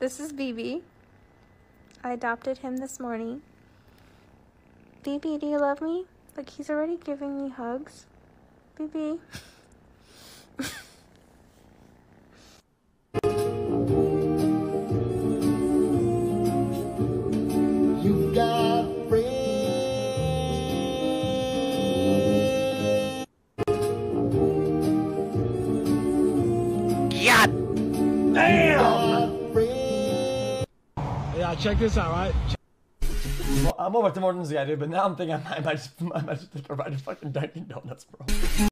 This is BB. I adopted him this morning. BB, do you love me? Like, he's already giving me hugs. BB. You got friends. Gyatttt! Damn! Yeah, check this out, right? Well, I'm over Tim Hortons, yeah, dude, but now I'm thinking I might just provide fucking Dunkin' Donuts, bro.